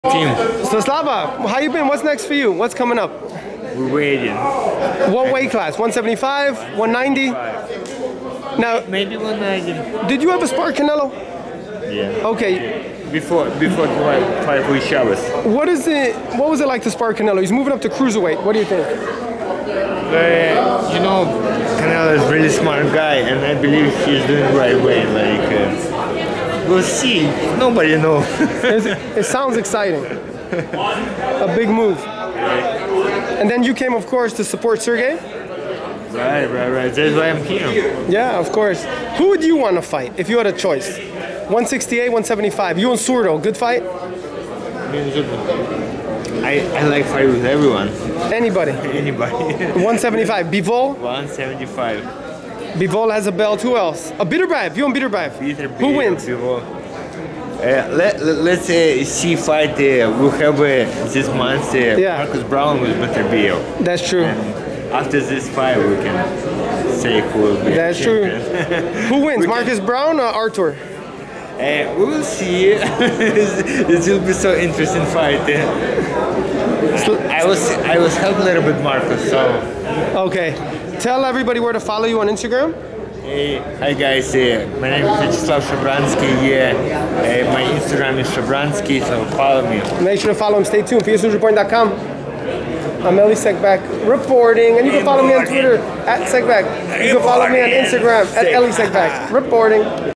Team. So SLAVA, how you been? What's next for you? What's coming up? We're waiting. What weight class? 175? 190? Now, maybe 190. Did you ever spar Canelo? Yeah. Okay. Before the fight with Chavez. What was it like to spar Canelo? He's moving up to cruiserweight. What do you think? You know, Canelo is a really smart guy, and I believe he's doing the right way. We'll see. Nobody knows. It sounds exciting. A big move. And then you came, of course, to support Sergey. Right. That's why I'm here. Yeah, of course. Who would you want to fight if you had a choice? 168, 175. You and Surdo, good fight? I like fight with everyone. Anybody? Anybody. 175. Bivol? 175. Bivol has a belt. Who else? A BETERBAIEV. You and BETERBAIEV. Who wins? Let's see fight we'll have this month Marcus BROWNE with BETERBAIEV. That's true. And after this fight we can say who will be That's true. Who wins? Marcus BROWNE or Artur? We will see. This will be so interesting fight. I was helping a little bit Marcus, so. Okay. Tell everybody where to follow you on Instagram. Hey, hi guys, my name is Shabransky. My Instagram is Shabransky, so follow me. Make sure to follow him. Stay tuned for EsNews.com. I'm Elie Seckbach reporting, and you can follow me on Twitter at Zkbach. You can follow me on Instagram at Elie Seckbach reporting.